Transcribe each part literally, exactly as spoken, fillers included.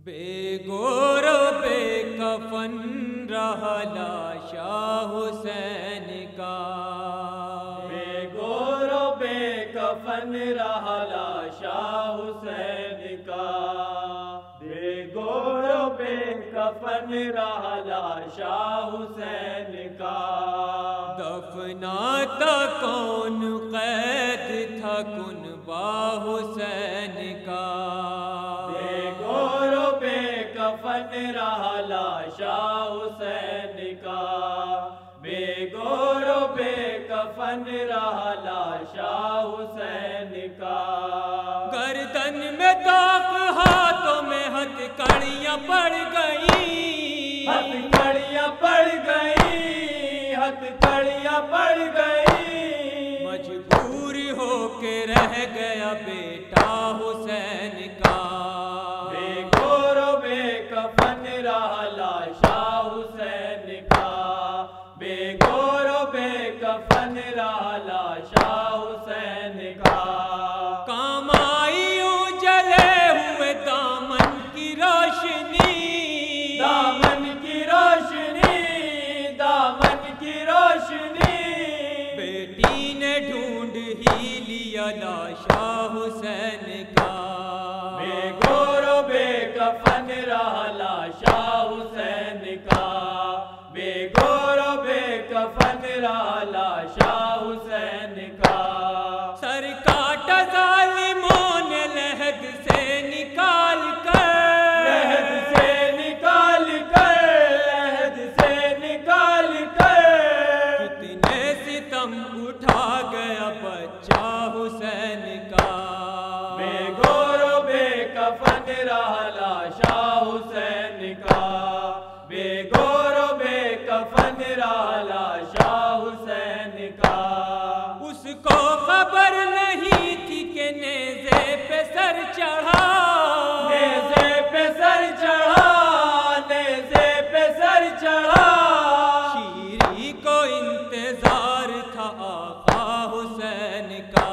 بے گور بے کفن رہا شاہ حسین کا، بے گور بے کفن رہا شاہ حسین کا، بے گور بے کفن رہا شاہ حسین کا، دفناتا کون قید تھا کنبہ حسین کا، بے گور بے کفن رہا شاہ حسین کا، بے گور بے کفن رہا شاہ حسین کا، گردن میں داغ ہاتھوں میں ہتھ کڑیاں پڑ گئیں، ہتھ کڑیاں پڑ گئیں، ہتھ کڑیاں پڑ گئیں، مجبور ہو کے رہ گیا بیٹا حسین کا، بے گور بے کفن رہا شاہ حسین کا، بے گور بے کفن رہا شاہ حسین کا، کام آئی جلے ہوئے دامن کی روشنی، دامن کی روشنی، دامن کی روشنی، بیٹی نے ڈھونڈ ہی لیا لاشا حسین کا، بے گور بے کفن رہا شاہ حسین کا، بے گور بے کفن رہا شاہ حسین کا، سر کاٹا ظالموں نے لحد سے نکال کر، لحد سے نکال کر، لحد سے نکال کر، کتنے ستم اٹھا گیا بچہ حسین کا، بے گور بے کفن رہا شاہ حسین کا، بے گور بے کفن رہا شاہ حسین کا، اس کو خبر نہیں تھی کہ نیزے پہ سر چڑھا، نیزے پہ سر چڑھا، نیزے پہ سر چڑھا، شیری کو انتظار تھا آقا حسین کا،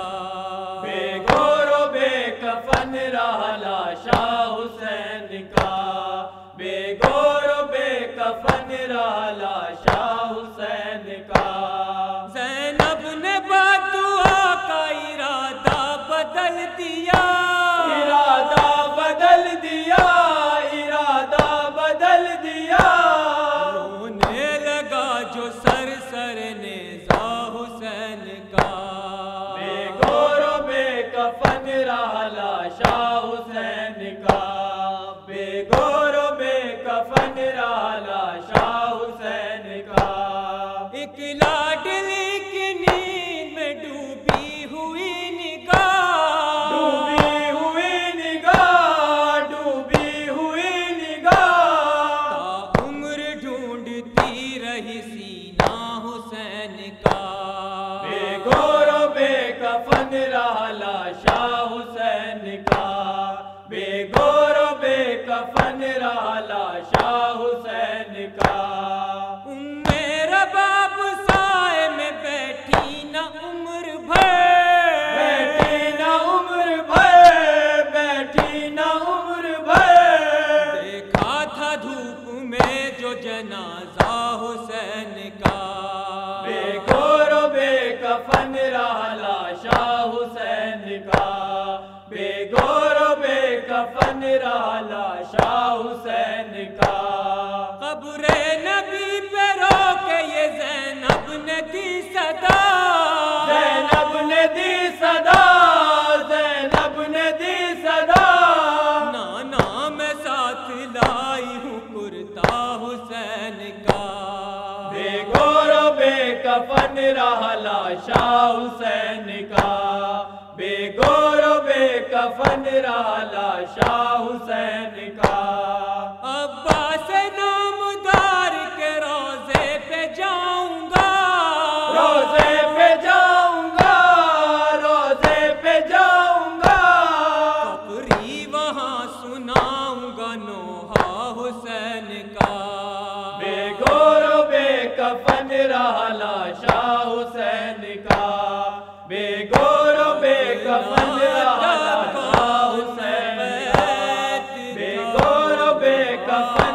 بے گور بے کفن رہا شاہ حسین کا، بے گور بے کفن رہا شاہ حسین کا، زینب نے بدعا کا ارادہ بدل دیا، ارادہ بدل دیا، ارادہ بدل دیا، رونے لگا جو سر سر نیزا حسین کا، بے گور بے کفن رہا شاہ حسین کا، بے گور بے کفن رہا شاہ حسین کا، ایک لاڈلی کی نیند میں ڈوبی ہوئی نگاہ، ڈوبی ہوئی نگاہ، ڈوبی ہوئی نگاہ، تا عمر ڈھونڈتی رہی سینہ حسین کا، بے گور بے کفن رہا شاہ حسین کا، بے گور بے کفن رہا شاہ حسین کا، ام رباب سائے میں بیٹھی نہ عمر بھر، بیٹھی نہ عمر بھر، بیٹھی نہ عمر بھر، دیکھا تھا دھوپ میں جو جنازہ حسین کا، بے گور بے کفن رہا شاہ حسین کا، بے گور بے کفن رہا شاہ حسین کا، قبر نبی پہ رو کے یہ زینب نے دی صدا، زینب نے دی صدا، زینب نے دی صدا، نانا میں ساتھ لائی ہوں کرتا حسین کا، بے گور بے کفن رہا شاہ حسین کا، بے گور بے کفن رہا شاہ حسین کا، عباس نامدار کے روزے پہ جاؤں گا، روزے پہ جاؤں گا، روزے پہ جاؤں گا، فقری وہاں سناؤں گا نوحہ حسین کا، بے گور بے کفن رہا شاہ حسین کا، بے گور بے کفن رہا شاہ حسین کا، بے گور کفن